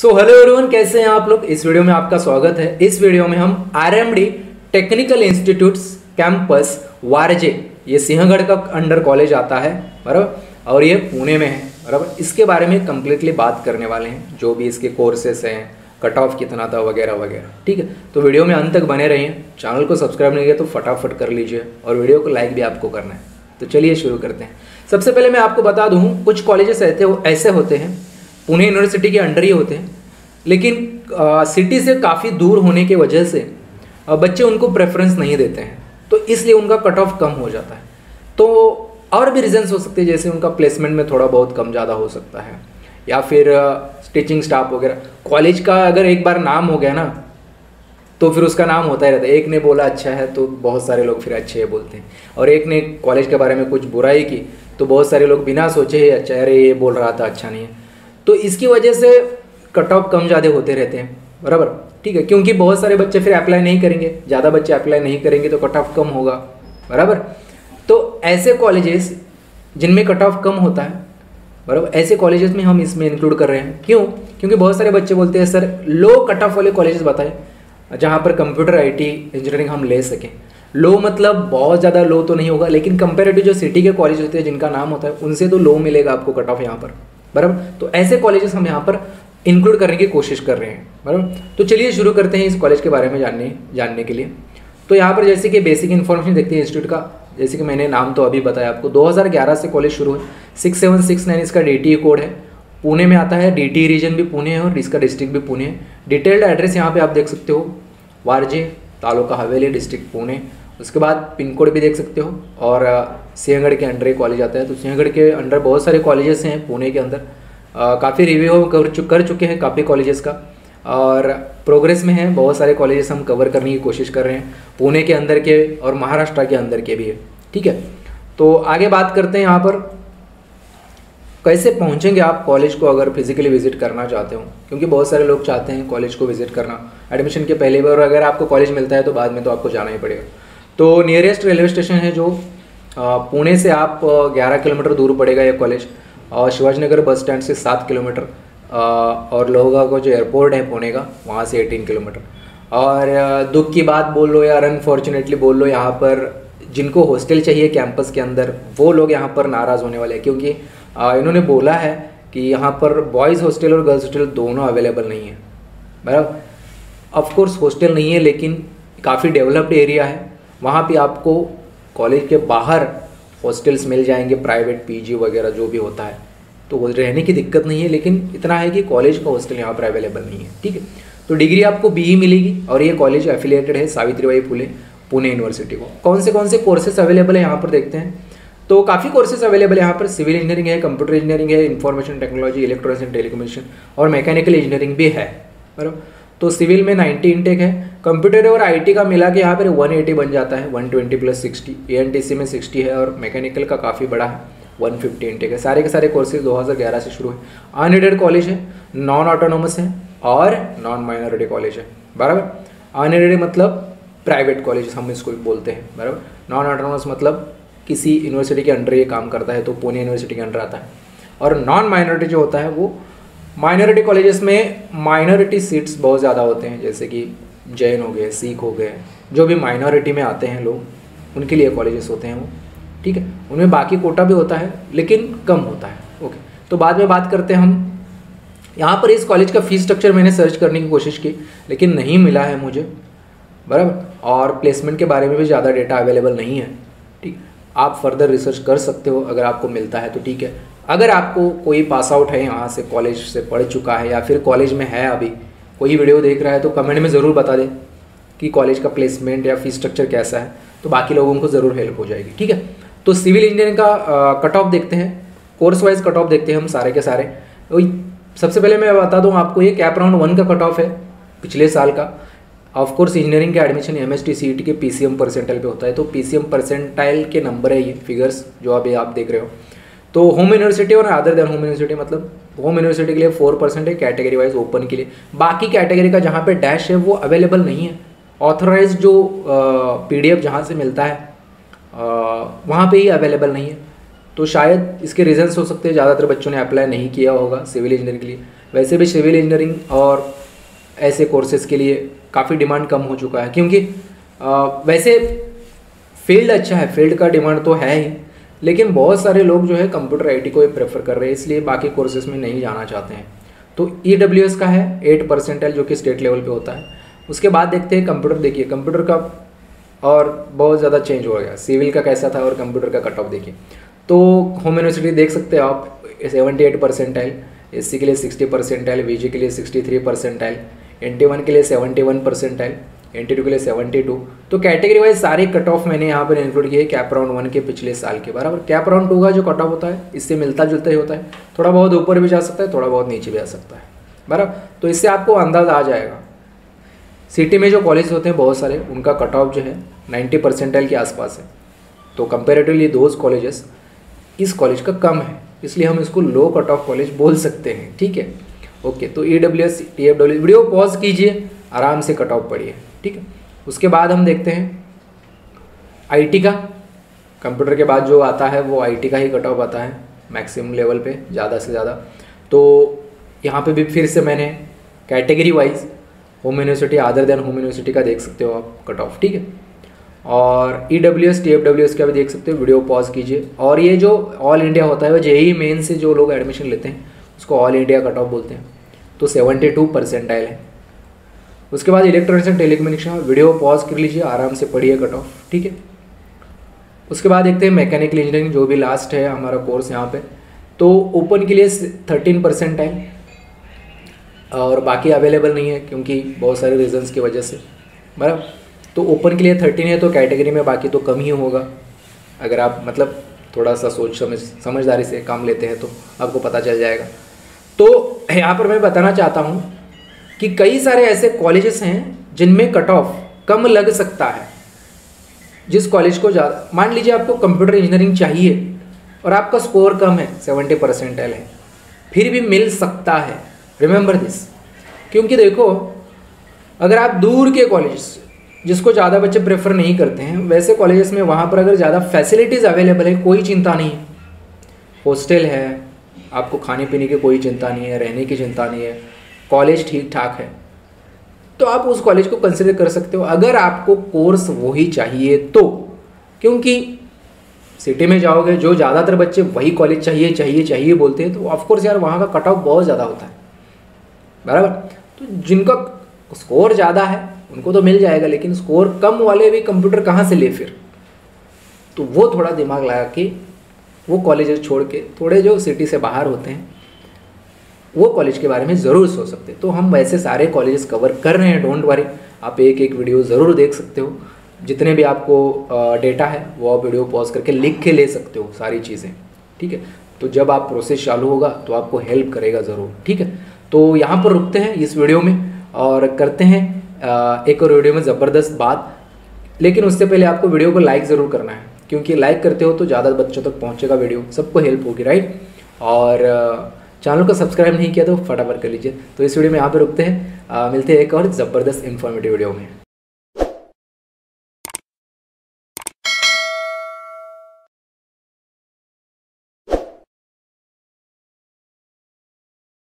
So hello everyone, कैसे हैं आप लोग। इस वीडियो में आपका स्वागत है। इस वीडियो में हम RMD technical institutes campus Warje, ये सिंहगढ़ का अंडर कॉलेज आता है बराबर, और ये पुणे में है बराबर, इसके बारे में कंप्लीटली बात करने वाले हैं। जो भी इसके कोर्सेस हैं, कट ऑफ कितना था वगैरह वगैरह। ठीक है, तो वीडियो में अंत तक बने रहिए। चैनल को सब्सक्राइब नहीं किया तो फटाफट कर लीजिए और वीडियो को लाइक भी आपको करना है। तो चलिए शुरू करते हैं। सबसे पहले मैं आपको बता दूँ, कुछ कॉलेजेस ऐसे होते हैं, पुणे यूनिवर्सिटी के अंडर ही होते हैं, लेकिन सिटी से काफ़ी दूर होने की वजह से बच्चे उनको प्रेफरेंस नहीं देते हैं, तो इसलिए उनका कट ऑफ कम हो जाता है। तो और भी रीजंस हो सकते हैं, जैसे उनका प्लेसमेंट में थोड़ा बहुत कम ज़्यादा हो सकता है, या फिर टीचिंग स्टाफ वगैरह। कॉलेज का अगर एक बार नाम हो गया ना, तो फिर उसका नाम होता ही रहता है। एक ने बोला अच्छा है तो बहुत सारे लोग फिर अच्छे है बोलते हैं, और एक ने कॉलेज के बारे में कुछ बुराई की तो बहुत सारे लोग बिना सोचे ही अच्छा, अरे ये बोल रहा था अच्छा नहीं है। तो इसकी वजह से कट ऑफ कम ज़्यादा होते रहते हैं बराबर। ठीक है, क्योंकि बहुत सारे बच्चे फिर अप्लाई नहीं करेंगे, ज़्यादा बच्चे अप्लाई नहीं करेंगे तो कट ऑफ कम होगा बराबर। तो ऐसे कॉलेजेस जिनमें कट ऑफ कम होता है बराबर, ऐसे कॉलेजेस में हम इसमें इंक्लूड कर रहे हैं। क्यों? क्योंकि बहुत सारे बच्चे बोलते हैं सर लो कट ऑफ वाले कॉलेजेस बताएं जहाँ पर कंप्यूटर आईटी इंजीनियरिंग हम ले सकें। लो मतलब बहुत ज़्यादा लो तो नहीं होगा, लेकिन कंपेरेटिव जो सिटी के कॉलेज होते हैं जिनका नाम होता है उनसे तो लो मिलेगा आपको कट ऑफ यहाँ पर बराबर। तो ऐसे कॉलेजेस हम यहाँ पर इंक्लूड करने की कोशिश कर रहे हैं बराबर। तो चलिए शुरू करते हैं इस कॉलेज के बारे में जानने के लिए। तो यहाँ पर जैसे कि बेसिक इन्फॉर्मेशन देखते हैं इंस्टीट्यूट का। जैसे कि मैंने नाम तो अभी बताया आपको, 2011 से कॉलेज शुरू है। 6769 इसका DTE कोड है। पुणे में आता है, DTE रीजन भी पुणे है और इसका डिस्ट्रिक्ट भी पुणे है। डिटेल्ड एड्रेस यहाँ पे आप देख सकते हो, वारजे, तालुका हवेली, डिस्ट्रिक्ट पुणे। उसके बाद पिन कोड भी देख सकते हो, और सिंहगढ़ के अंडर एक कॉलेज आता है। तो सिंहगढ़ के अंडर बहुत सारे कॉलेजेस हैं पुणे के अंदर। काफ़ी रिव्यू कर चुके हैं काफ़ी कॉलेजेस का, और प्रोग्रेस में हैं। बहुत सारे कॉलेजेस हम कवर करने की कोशिश कर रहे हैं, पुणे के अंदर के और महाराष्ट्र के अंदर के भी है। ठीक है, तो आगे बात करते हैं यहाँ पर कैसे पहुँचेंगे आप कॉलेज को अगर फिजिकली विजिट करना चाहते हो, क्योंकि बहुत सारे लोग चाहते हैं कॉलेज को विजिट करना एडमिशन के पहले बार, और अगर आपको कॉलेज मिलता है तो बाद में तो आपको जाना ही पड़ेगा। तो नियरेस्ट रेलवे स्टेशन है जो पुणे से आप 11 किलोमीटर दूर पड़ेगा ये कॉलेज, और शिवाजीनगर बस स्टैंड से 7 किलोमीटर, और लोहगांव का जो एयरपोर्ट है पुणे का वहाँ से 18 किलोमीटर। और दुख की बात बोल लो या अनफॉर्चुनेटली बोल लो, यहाँ पर जिनको हॉस्टल चाहिए कैंपस के अंदर वो लोग यहाँ पर नाराज़ होने वाले हैं, क्योंकि इन्होंने बोला है कि यहाँ पर बॉयज़ हॉस्टल और गर्ल्स हॉस्टल दोनों अवेलेबल नहीं है बराबर। ऑफकोर्स हॉस्टल नहीं है, लेकिन काफ़ी डेवलप्ड एरिया है। वहाँ पे आपको कॉलेज के बाहर हॉस्टल्स मिल जाएंगे, प्राइवेट PG वगैरह जो भी होता है, तो रहने की दिक्कत नहीं है। लेकिन इतना है कि कॉलेज का हॉस्टल यहाँ पर अवेलेबल नहीं है। ठीक है, तो डिग्री आपको BE मिलेगी, और ये कॉलेज एफिलिएटेड है सावित्रीबाई फुले पुणे यूनिवर्सिटी को। कौन से कोर्सेस अवेलेबल है यहाँ पर देखते हैं। तो काफ़ी कोर्सेज अवेलेबल है यहाँ पर। सिविल इंजीनियरिंग है, कंप्यूटर इंजीनियरिंग है, information technology, electronics and telecommunication, और मैकेनिकल इंजीनियरिंग भी है बराबर। तो सिविल में 90 इंटेक है, कंप्यूटर और IT का मिला के यहाँ पर 180 बन जाता है, 120 + 60। ANTC में 60 है, और मैकेनिकल का काफ़ी बड़ा है, 150 इंटेक है। सारे के सारे कोर्सेज 2011 से शुरू है। अनएडेड कॉलेज है, नॉन ऑटोनोमस है, और नॉन माइनॉरिटी कॉलेज है बराबर। अनएडेड मतलब प्राइवेट कॉलेज हम इसको बोलते हैं बराबर। नॉन ऑटोनोमस मतलब किसी यूनिवर्सिटी के अंडर ये काम करता है, तो पुणे यूनिवर्सिटी के अंडर आता है। और नॉन माइनॉरिटी जो होता है वो माइनॉरिटी कॉलेजेस में माइनॉरिटी सीट्स बहुत ज़्यादा होते हैं, जैसे कि जैन हो गए, सिख हो गए, जो भी माइनॉरिटी में आते हैं लोग, उनके लिए कॉलेजेस होते हैं वो। ठीक है, उनमें बाकी कोटा भी होता है लेकिन कम होता है। ओके, तो बाद में बात करते हैं हम। यहाँ पर इस कॉलेज का फीस स्ट्रक्चर मैंने सर्च करने की कोशिश की, लेकिन नहीं मिला है मुझे बराबर। और प्लेसमेंट के बारे में भी ज़्यादा डेटा अवेलेबल नहीं है। ठीक, आप फर्दर रिसर्च कर सकते हो, अगर आपको मिलता है तो ठीक है। अगर आपको कोई पास आउट है यहाँ से, कॉलेज से पढ़ चुका है, या फिर कॉलेज में है अभी, कोई वीडियो देख रहा है, तो कमेंट में ज़रूर बता दें कि कॉलेज का प्लेसमेंट या फीस स्ट्रक्चर कैसा है, तो बाकी लोगों को ज़रूर हेल्प हो जाएगी। ठीक है, तो सिविल इंजीनियरिंग का कट ऑफ देखते हैं, कोर्स वाइज कट ऑफ देखते हैं हम सारे के सारे। सबसे पहले मैं बता दूँ आपको, ये कैप राउंड 1 का कट ऑफ है पिछले साल का। ऑफकोर्स इंजीनियरिंग का एडमिशन MST CET के PCM परसेंटाइल पे होता है, तो PCM परसेंटाइल के नंबर है ये फिगर्स जो अभी आप देख रहे हो। तो होम यूनिवर्सिटी और अदर देन होम यूनिवर्सिटी, मतलब होम यूनिवर्सिटी के लिए 4% है, कैटेगरी वाइज ओपन के लिए। बाकी कैटेगरी का जहाँ पे डैश है वो अवेलेबल नहीं है। ऑथराइज जो PDF जहाँ से मिलता है वहाँ पे ही अवेलेबल नहीं है। तो शायद इसके रीजंस हो सकते हैं, ज़्यादातर बच्चों ने अप्लाई नहीं किया होगा सिविल इंजीनियरिंग के लिए, वैसे भी सिविल इंजीनियरिंग और ऐसे कोर्सेज़ के लिए काफ़ी डिमांड कम हो चुका है, क्योंकि वैसे फील्ड अच्छा है, फील्ड का डिमांड तो है ही, लेकिन बहुत सारे लोग जो है कंप्यूटर आईटी को ही प्रेफर कर रहे हैं, इसलिए बाकी कोर्सेज में नहीं जाना चाहते हैं। तो EWS का है 8 परसेंटाइल जो कि स्टेट लेवल पे होता है। उसके बाद देखते हैं कंप्यूटर। देखिए कंप्यूटर का और बहुत ज़्यादा चेंज हो गया, सिविल का कैसा था और कंप्यूटर का कट ऑफ देखिए। तो होम यूनिवर्सिटी देख सकते हैं आप 78 परसेंटाइल, SC के लिए 60 परसेंटाइल, VG के लिए 63 परसेंटाइल, NT1 के लिए 71 परसेंटाइल, NT2 के लिए 72। तो कैटेगरी वाइज सारे कट ऑफ मैंने यहाँ पर इंक्लूड किए कैप राउंड 1 के पिछले साल के बराबर। कैप राउंड 2 का जो कट ऑफ होता है इससे मिलता जुलता ही होता है, थोड़ा बहुत ऊपर भी जा सकता है, थोड़ा बहुत नीचे भी आ सकता है बराबर। तो इससे आपको अंदाज़ा आ जाएगा। सिटी में जो कॉलेज होते हैं बहुत सारे, उनका कट ऑफ जो है 90 परसेंटाइल के आसपास है। तो कंपेरेटिवली दोज कॉलेजेस, इस कॉलेज का कम है, इसलिए हम इसको लो कट ऑफ कॉलेज बोल सकते हैं। ठीक है, ओके। तो EWS TFW वीडियो पॉज कीजिए, आराम से कट ऑफ पढ़िए। ठीक है, उसके बाद हम देखते हैं IT का। कंप्यूटर के बाद जो आता है वो IT का ही कट ऑफ आता है मैक्सिमम लेवल पे, ज़्यादा से ज़्यादा। तो यहाँ पे भी फिर से मैंने category wise home university other than home university का देख सकते हो आप कट ऑफ। ठीक है, और EWS TFWS का भी देख सकते हो, वीडियो पॉज कीजिए। और ये जो ऑल इंडिया होता है वो JEE मेन से जो लोग एडमिशन लेते हैं उसको ऑल इंडिया कट ऑफ बोलते हैं। तो 72 परसेंटाइल है। उसके बाद electronics and telecommunication, video pause कर लीजिए, आराम से पढ़िए कट ऑफ। ठीक है, उसके बाद देखते हैं मैकेनिकल इंजीनियरिंग जो भी लास्ट है हमारा कोर्स यहाँ पे। तो ओपन के लिए 13 परसेंटाइल और बाकी अवेलेबल नहीं है क्योंकि बहुत सारे रीजंस की वजह से बराबर। तो ओपन के लिए 13 है, तो कैटेगरी में बाकी तो कम ही होगा। अगर आप मतलब थोड़ा सा समझदारी से काम लेते हैं तो आपको पता चल जाएगा। तो यहाँ पर मैं बताना चाहता हूँ कि कई सारे ऐसे कॉलेजेस हैं जिनमें कट ऑफ कम लग सकता है। जिस कॉलेज को ज़्यादा, मान लीजिए आपको कंप्यूटर इंजीनियरिंग चाहिए और आपका स्कोर कम है, 70 परसेंटाइल है, फिर भी मिल सकता है। रिमेंबर दिस, क्योंकि देखो अगर आप दूर के कॉलेजेस जिसको ज़्यादा बच्चे प्रेफर नहीं करते हैं, वैसे कॉलेजेस में वहाँ पर अगर ज़्यादा फैसिलिटीज़ अवेलेबल है, कोई चिंता नहीं है, हॉस्टल है, आपको खाने पीने की कोई चिंता नहीं है, रहने की चिंता नहीं है, कॉलेज ठीक ठाक है, तो आप उस कॉलेज को कंसिडर कर सकते हो अगर आपको कोर्स वही चाहिए तो। क्योंकि सिटी में जाओगे, जो ज़्यादातर बच्चे वही कॉलेज चाहिए चाहिए चाहिए बोलते हैं, तो ऑफकोर्स यार वहाँ का कट ऑफ बहुत ज़्यादा होता है बराबर। तो जिनका स्कोर ज़्यादा है उनको तो मिल जाएगा, लेकिन स्कोर कम वाले भी कंप्यूटर कहाँ से ले फिर। तो वो थोड़ा दिमाग लगा के वो कॉलेजेस छोड़ के थोड़े जो सिटी से बाहर होते हैं वो कॉलेज के बारे में ज़रूर सोच सकते हैं। तो हम वैसे सारे कॉलेजेस कवर कर रहे हैं, डोंट वरी। आप एक एक वीडियो ज़रूर देख सकते हो, जितने भी आपको डेटा है वो आप वीडियो पॉज करके लिख के ले सकते हो सारी चीज़ें। ठीक है, तो जब आप प्रोसेस चालू होगा तो आपको हेल्प करेगा ज़रूर। ठीक है, तो यहाँ पर रुकते हैं इस वीडियो में और करते हैं एक और वीडियो में ज़बरदस्त बात। लेकिन उससे पहले आपको वीडियो को लाइक ज़रूर करना है, क्योंकि लाइक करते हो तो ज़्यादा बच्चों तक पहुँचेगा वीडियो, सबको हेल्प होगी, राइट। और चैनल को सब्सक्राइब नहीं किया तो फटाफट कर लीजिए। तो इस वीडियो में यहाँ पे रुकते हैं, मिलते हैं एक और ज़बरदस्त इन्फॉर्मेटिव वीडियो में।